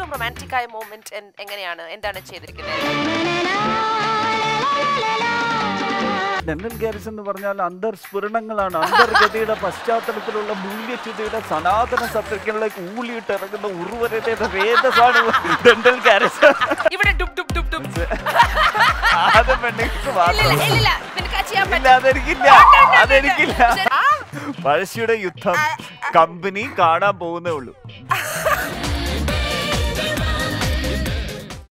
ഏറ്റവും റൊമാൻറ്റിക് ആയ മൊമെന്റ് എങ്ങനെയാണ്, എന്താണ് ചെയ്തിരിക്കുന്നത്? ഡെന്റൽ ഗ്യാരേജ് എന്ന് പറഞ്ഞാൽ അന്തർസ്ഫുരണങ്ങളാണ്. അന്തർഗതിയുടെ പശ്ചാത്തലത്തിലുള്ള മൂല്യച്യുതിയുടെ സനാതന സത്യങ്ങളിലേക്ക് ഊളിയിട്ട് ഇറങ്ങുന്ന ഉറുവരയുടെ വേദസാണ് ഡെന്റൽ ഗ്യാരേജ്. ഇവിടെ ഡുബ് ഡുബ് ഡുബ് ഡുബ്. അത് പെണ്ണുങ്ങൾക്ക് അതെനിക്കില്ല. പഴശ്ശിയുടെ യുദ്ധം കമ്പനി കാണാൻ പോകുന്നേ ഉള്ളൂ.